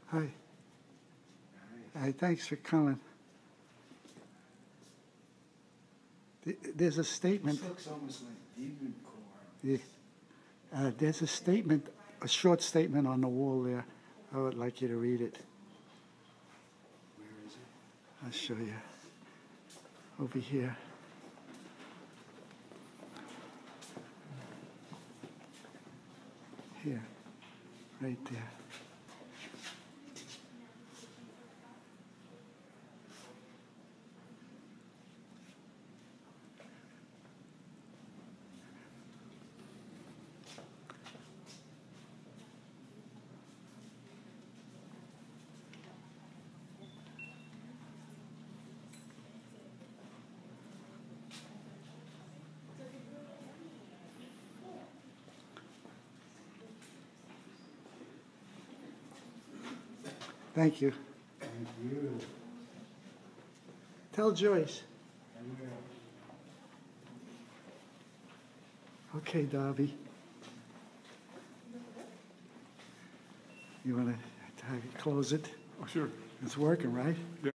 Hi. Hi, thanks for coming. There's a statement. This looks almost like demon core. There's a statement, a short statement on the wall there. I would like you to read it. Where is it? I'll show you. Over here. Here. Right there. Thank you. Thank you. Tell Joyce. I will. Okay, Darby. You want to close it? Oh, sure. It's working, right?